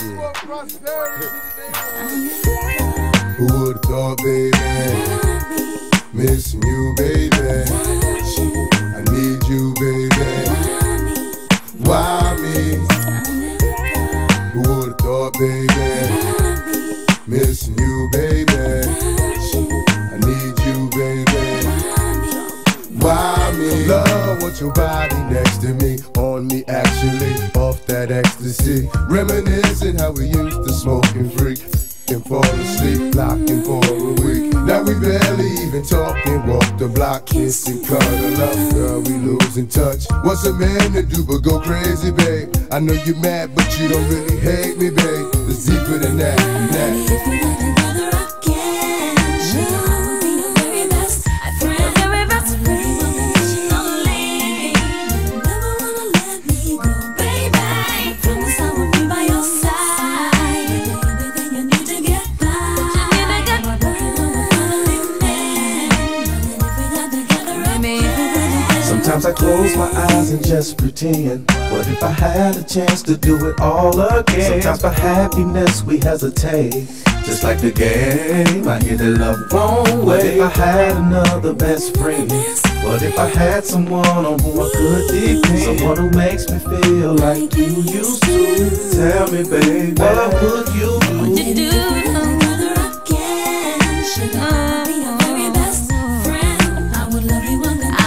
Who would've thought, baby? Missing you, baby. I need you, baby. Why me? Who would've thought, baby? Missing you, baby. I need you, baby. Why me? Love, want your body next to me, on me actually, off that ecstasy. Reminiscing how we used to smoke and freak and fall asleep, locking for a week. Now we barely even talking, walk the block, kiss and cuddle up. Girl, we losing touch. What's a man to do but go crazy, babe? I know you're mad, but you don't really hate me, babe. It's deeper than that. If we got together again, I will be your very best friend. Very best friend. Only never wanna let me go, baby. Promise I will be by your side. Everything you need to get by. Sometimes I close my eyes and just pretend. What if I had a chance to do it all again? Sometimes for happiness we hesitate, just like the game. I hear the love wrong way. What if I had another best friend? What if I had someone on whom I could depend? Someone who makes me feel like you used to. Tell me, baby, what would you do? What you do? Together again. Should I be your very best friend? I would love you unconditionally.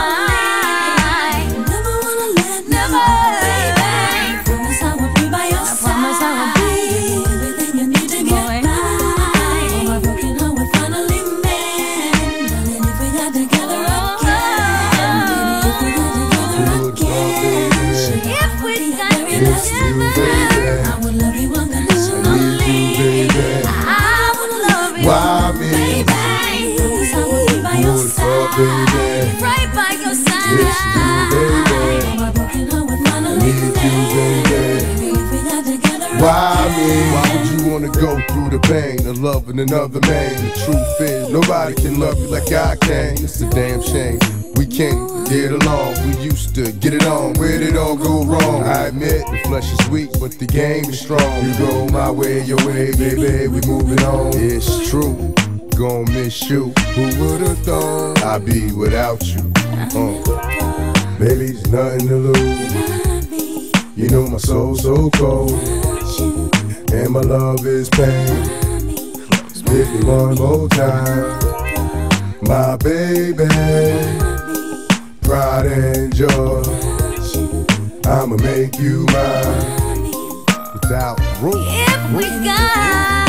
Never wanna let me go, baby. Promise I will be by your side. Everything you need to get by. Oh, my broken heart would finally mend. Darling, if we got together again, baby, if we got together again, if we got together, I would love you unconditionally. I would love you, why me? baby. Promise I will be by your side, baby? right by your side. Miss you, baby. Oh, my broken heart would finally Need you, mend. baby. If we got together Why me? again. Why would you wanna go through the pain of loving another man? The truth is, nobody can love you like I can. It's a damn shame we can't get along. We used to get it on. Where'd it all go wrong? I admit the flesh is weak, but the game is strong. You go my way, your way, baby. We moving on. It's true. Gon' miss you. Who would've thought I'd be without you? Baby, there's nothing to lose. You know my soul's so cold, and my love is pain. Spit me one more time, my baby. Pride and joy, I'ma make you mine. Without rule. If we got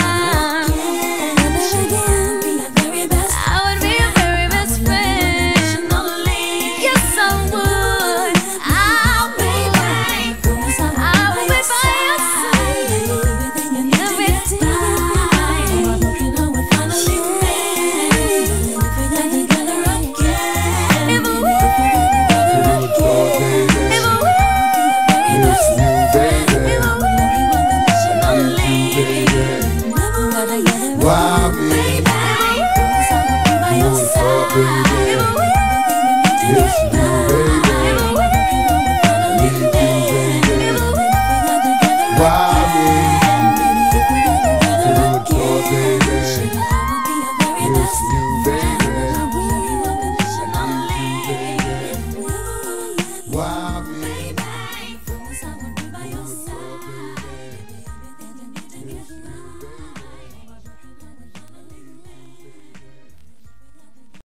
I would be your very best friend. Yes, I would. I'll be by your side. Every time. Broken heart would finally mend. If we got together again. If we got together again. If we Miss you, baby. Why me? Who would've thought, baby? Miss you, baby. Need you, baby. Why me? Who would've thought, baby? Miss you.